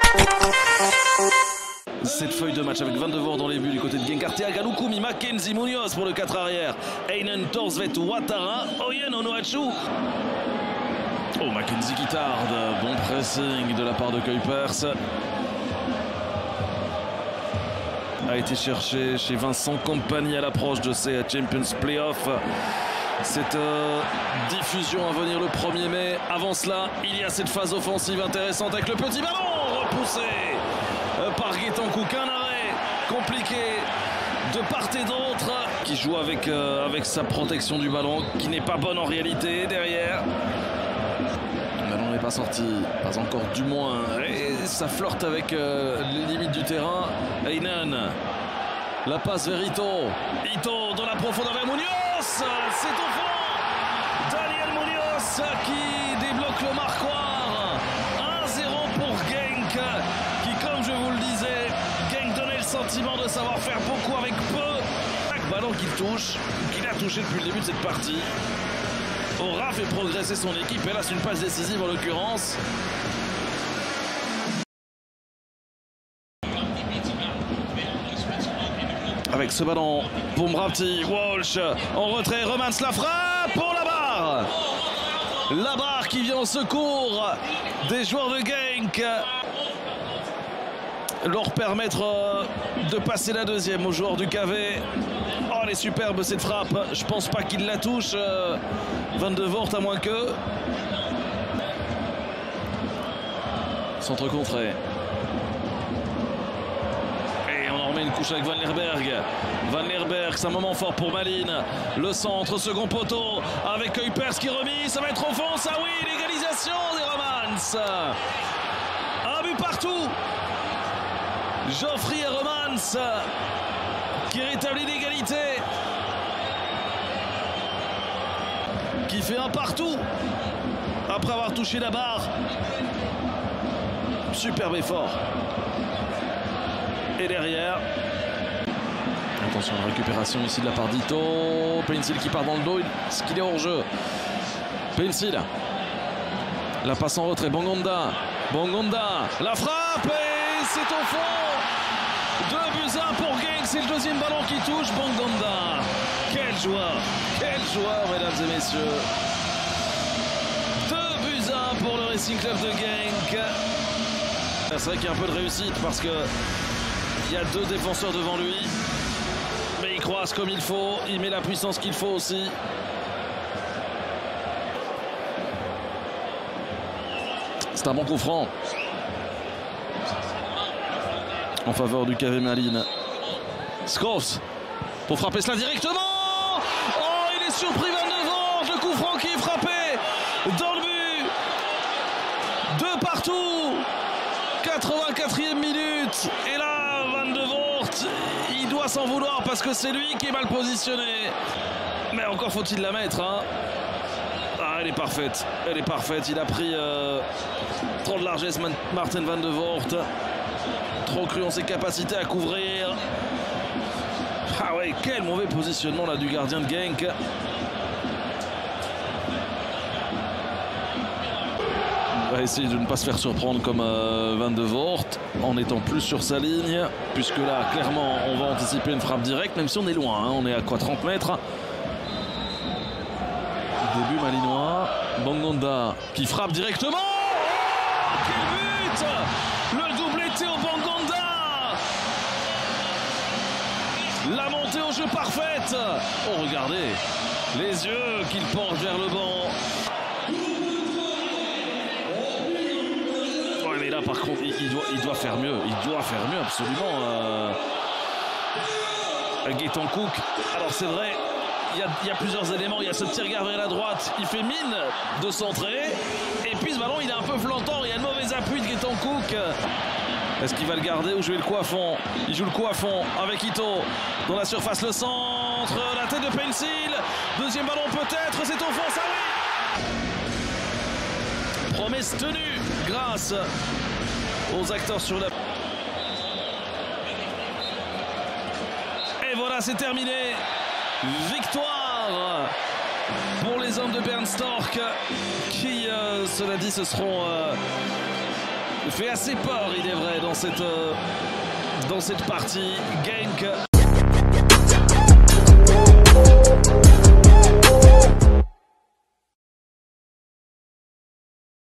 Cette feuille de match avec Van de Voort dans les buts du côté de Genk, Arteaga, Lukumi, Mackenzie, Munoz pour le 4 arrière, Einen, Torsvet, Ouattara, Oyen, Onuachu. Oh, Mackenzie qui tarde, bon pressing de la part de Kuipers. A été cherché chez Vincent Kompany à l'approche de ces Champions Playoffs. Cette diffusion à venir le 1er mai. Avant cela, il y a cette phase offensive intéressante avec le petit ballon repoussé par Guetancouk. Un arrêt compliqué de part et d'autre, qui joue avec sa protection du ballon, qui n'est pas bonne en réalité derrière. Le ballon n'est pas sorti, pas encore du moins. Et ça flirte avec les limites du terrain. Einen, la passe vers Ito. Ito dans la profondeur vers Munoz. C'est au fond. Daniel Munoz qui débloque le marquoir. 1-0 pour Genk, qui, comme je vous le disais, Genk donnait le sentiment de savoir faire beaucoup avec peu. Chaque ballon qu'il touche, qu'il a touché depuis le début de cette partie, aura fait progresser son équipe. Et là, c'est une passe décisive en l'occurrence. Avec ce ballon pour Mrapti, Walsh en retrait, Romans la frappe pour la barre. La barre qui vient au secours des joueurs de Genk. Leur permettre de passer la deuxième aux joueurs du KV. Oh, elle est superbe cette frappe. Je pense pas qu'il la touche, Van de Voort, à moins que. Centre contré. Une couche avec Van Lerberg. Van Lerberg, c'est un moment fort pour Malines. Le centre, second poteau avec Kuipers qui remet. Ça va être au fond, ça oui, l'égalisation des Romans. Un but partout. Geoffrey et Romans qui rétablit l'égalité. Qui fait un partout après avoir touché la barre. Superbe effort. Et derrière, attention à la récupération ici de la part d'Ito. Pencil qui part dans le dos, est-ce qu'il est hors jeu? Pencil, la passe en retrait, Bongonda, la frappe et c'est au fond. 2-1 pour Genk, c'est le deuxième ballon qui touche. Bongonda, quel joueur, mesdames et messieurs. 2-1 pour le Racing Club de Genk. C'est vrai qu'il y a un peu de réussite parce que il y a deux défenseurs devant lui, mais il croise comme il faut, il met la puissance qu'il faut aussi. C'est un bon coup franc en faveur du KV Malines. Schoofs pour frapper cela directement. Oh, il est surpris, Van de Voort. Le coup franc qui est frappé dans le but. 2 partout. 84e minute. Et là, Van de Voort, il doit s'en vouloir parce que c'est lui qui est mal positionné. Mais encore faut-il la mettre, hein. Ah, elle est parfaite. Il a pris trop de largesse, Martin Van de Voort. Trop cru en ses capacités à couvrir. Ah ouais, quel mauvais positionnement là du gardien de Genk. On va essayer de ne pas se faire surprendre comme Van de Voort en étant plus sur sa ligne, puisque là clairement on va anticiper une frappe directe, même si on est loin, hein. On est à quoi, 30 mètres. Début malinois. Bongonda qui frappe directement. Oh, quel but! Le doublé Théo Bongonda. La montée au jeu parfaite. Oh, regardez les yeux qu'il porte vers le banc. Ouais, mais là par contre il doit faire mieux. Absolument. Guetancouk. Alors c'est vrai, il y a plusieurs éléments. Il y a ce petit regard vers la droite, il fait mine de centrer, et puis ce ballon il est un peu flantant, il y a le mauvais appui de Guetancouk. Est-ce qu'il va le garder ou jouer le coup à fond? Il joue le coup à fond avec Ito dans la surface, le centre, la tête de Pencil, deuxième ballon peut-être, c'est au fond, ça oui. Promesse tenue grâce aux acteurs sur la... Et voilà, c'est terminé. Victoire pour les hommes de Bernd Storck qui, cela dit, se seront fait assez peur, il est vrai, dans cette partie. Genk